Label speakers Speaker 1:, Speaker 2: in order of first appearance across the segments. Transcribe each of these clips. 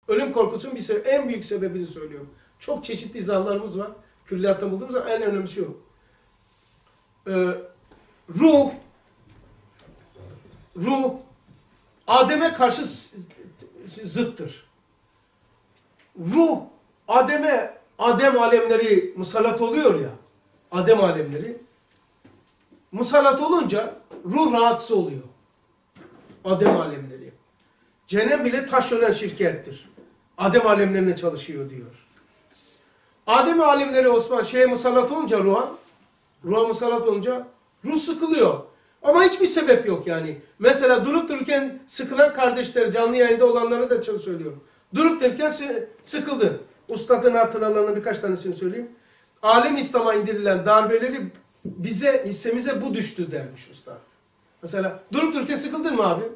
Speaker 1: Ölüm korkusunun en büyük sebebini söylüyorum. Çok çeşitli izahlarımız var. Külliyatta bulduğumuz ama en önemlisi o. Ruh Adem'e karşı zıttır. Ruh Adem alemleri musallat oluyor ya. Adem alemleri musallat olunca ruh rahatsız oluyor. Adem alemleri. Cehennem bile taş ölen şirkettir. Adem alemlerine çalışıyor diyor. Adem alemleri Osman musallat olunca ruha musallat olunca ruh sıkılıyor. Ama hiçbir sebep yok yani. Mesela durup dururken sıkılan kardeşler, canlı yayında olanlara da söylüyorum. Durup dururken sıkıldın. Ustadın hatıralarına birkaç tanesini söyleyeyim. Alem İslam'a indirilen darbeleri hissemize bu düştü dermiş ustad. Mesela durup dururken sıkıldın mı abi?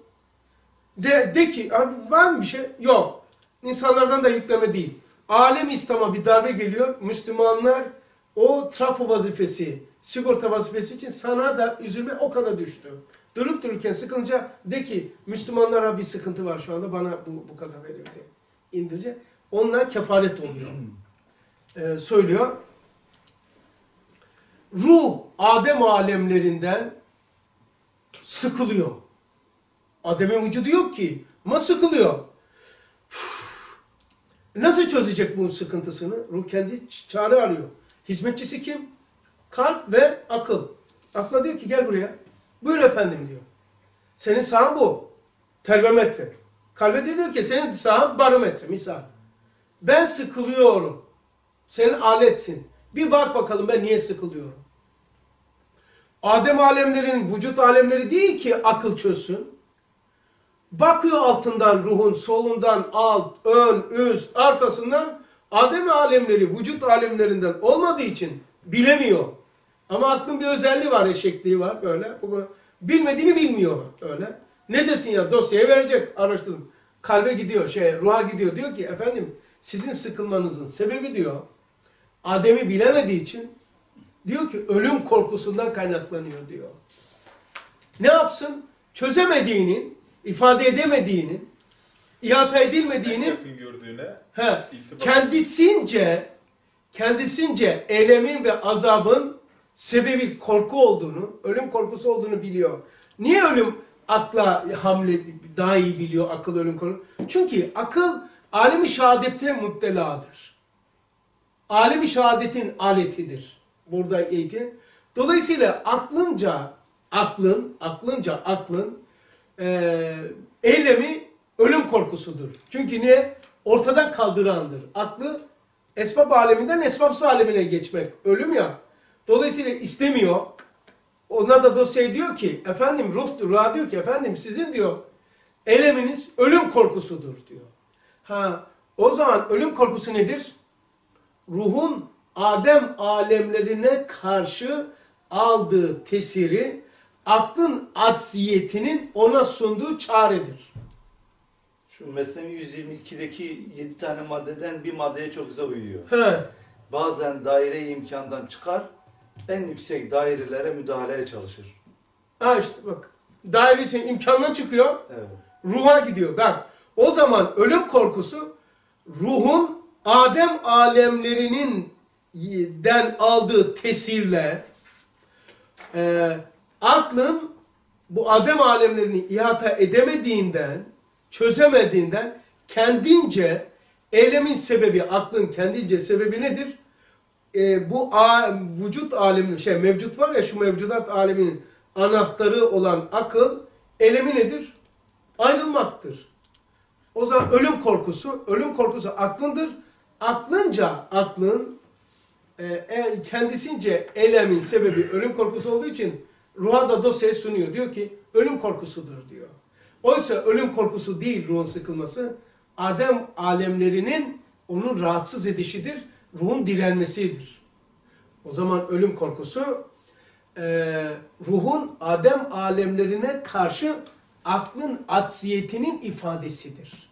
Speaker 1: De ki abi var mı bir şey? Yok. İnsanlardan da yükleme değil. Alem İslam'a bir darbe geliyor. Müslümanlar o trafo vazifesi, sigorta vazifesi için sana da üzülme o kadar düştü. Durup dururken sıkılınca de ki Müslümanlara bir sıkıntı var şu anda bana bu kadar verildi. İndirecek. Onlar kefaret oluyor. Söylüyor. Ruh Adem alemlerinden sıkılıyor. Adem'in vücudu yok ki ama sıkılıyor. Nasıl çözecek bu sıkıntısını? Ruh kendi çare arıyor. Hizmetçisi kim? Kalp ve akıl. Akla diyor ki gel buraya. Buyur efendim diyor. Senin sahan bu. Termometre. Kalbe diyor ki senin sahan barometre misal. Ben sıkılıyorum. Senin aletsin. Bir bak bakalım ben niye sıkılıyorum. Adem alemlerin vücut alemleri değil ki akıl çözsün. Bakıyor altından ruhun, solundan, alt, ön, üst, arkasından Adem alemleri vücut alemlerinden olmadığı için bilemiyor. Ama aklın bir özelliği var, eşekliği var böyle. Bilmediğini bilmiyor öyle. Ne desin ya dosyayı verecek araştırdım. Kalbe gidiyor, ruha gidiyor. Diyor ki efendim sizin sıkılmanızın sebebi diyor Adem'i bilemediği için diyor ki ölüm korkusundan kaynaklanıyor diyor. Ne yapsın? Çözemediğinin, ifade edemediğinin, ihata edilmediğinin kendisинce elemin ve azabın sebebi korku olduğunu, ölüm korkusu olduğunu biliyor. Niye ölüm akla daha iyi biliyor akıl ölüm korkusu? Çünkü akıl alemi şehadette mutteladır. Alemi şehadetin aletidir. Burada eğitim. Dolayısıyla aklın eylemi ölüm korkusudur. Çünkü niye? Ortadan kaldırandır. Aklı esbab aleminden esbabsız alemine geçmek. Ölüm ya. Dolayısıyla istemiyor. Ona da dosya diyor ki efendim ruh diyor ki efendim sizin diyor eleminiz ölüm korkusudur diyor. O zaman ölüm korkusu nedir? Ruhun Adem alemlerine karşı aldığı tesiri aklın acziyetinin ona sunduğu çaredir.
Speaker 2: Şu Mesnevi 122'deki 7 tane maddeden bir maddeye çok güzel uyuyor. Bazen daire-i imkandan çıkar, en yüksek dairelere müdahaleye çalışır.
Speaker 1: İşte bak. Dairesinin imkandan çıkıyor,
Speaker 2: evet.
Speaker 1: Ruha gidiyor. Bak, o zaman ölüm korkusu ruhun Adem alemlerinden aldığı tesirle aklın bu Adem alemlerini ihata edemediğinden, çözemediğinden kendince eylemin sebebi, aklın kendince sebebi nedir? Bu vücut alemi, mevcut var ya şu mevcudat aleminin anahtarı olan akıl, eylemi nedir? Ayrılmaktır. O zaman ölüm korkusu aklındır. Aklın kendisince eylemin sebebi ölüm korkusu olduğu için ruha da dosyayı sunuyor. Diyor ki ölüm korkusudur diyor. Oysa ölüm korkusu değil ruhun sıkılması. Adem alemlerinin onun rahatsız edişidir. Ruhun direnmesidir. O zaman ölüm korkusu ruhun Adem alemlerine karşı aklın acziyetinin ifadesidir.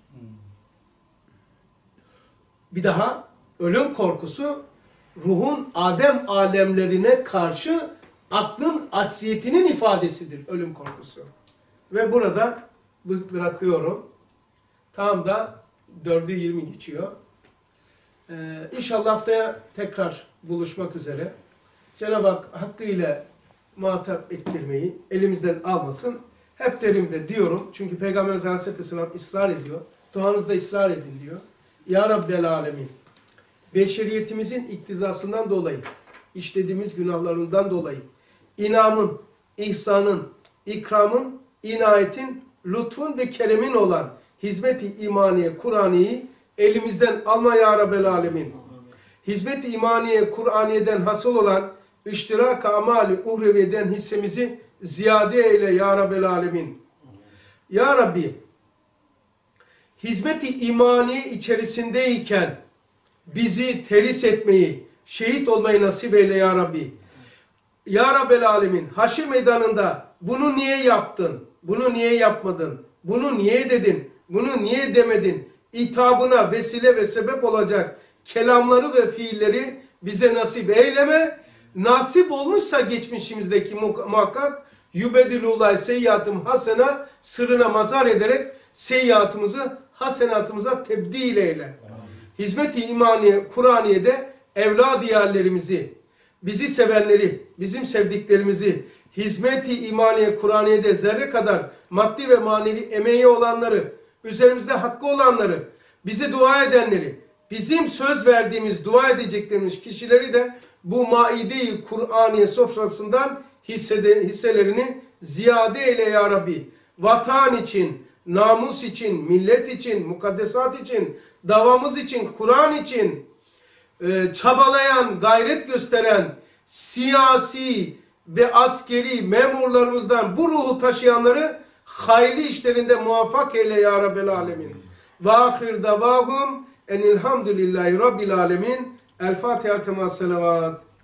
Speaker 1: Bir daha ölüm korkusu ruhun Adem alemlerine karşı aklın acziyetinin ifadesidir ölüm korkusu. Ve burada bırakıyorum. Tam da 4'ü 20 geçiyor. İnşallah haftaya tekrar buluşmak üzere. Cenab-ı Hak hakkıyla muhatap ettirmeyi elimizden almasın. Hep derim de diyorum. Çünkü Peygamberimiz Aleyhisselam ısrar ediyor. Duanızda ısrar edin diyor. Ya Rabbel Alemin. Beşeriyetimizin iktizasından dolayı, işlediğimiz günahlarından dolayı, inamın, ihsanın, ikramın, inayetin, lütfun ve keremin olan hizmet-i imaniye, Kur'ani'yi elimizden alma ya Rabbel Alemin. Hizmet-i imaniye, Kur'aniye'den hasıl olan iştirak-ı amali uhreviyeden hissemizi ziyade eyle ya Rabbel Alemin. Ya Rabbi, hizmet-i imaniye içerisindeyken bizi teris etmeyi, şehit olmayı nasip eyle ya Rabbi. Ya Rabbel Alemin, haşr meydanında bunu niye yaptın, bunu niye yapmadın, bunu niye dedin, bunu niye demedin, itabına vesile ve sebep olacak kelamları ve fiilleri bize nasip eyleme. Nasip olmuşsa geçmişimizdeki muhakkak yübedilullah seyyiatım hasena sırrına mazhar ederek seyyiatımızı hasenatımıza tebdil eyle. Hizmet-i imaniye, Kur'aniye'de evlad diyarlerimizi, bizi sevenleri, bizim sevdiklerimizi, hizmet-i imaniye, Kur'aniye'de zerre kadar maddi ve manevi emeği olanları, üzerimizde hakkı olanları, bize dua edenleri, bizim söz verdiğimiz, dua edeceklerimiz kişileri de bu maide-i Kur'aniye sofrasından hisselerini ziyade eyle ya Rabbi. Vatan için, namus için, millet için, mukaddesat için, davamız için, Kur'an için çabalayan, gayret gösteren siyasi ve askeri memurlarımızdan bu ruhu taşıyanları hayırlı işlerinde muvaffak eyle ya Rabbel Alemin. Ve ahir davahum enilhamdülillahi Rabbil Alemin. El Fatiha tema selavat.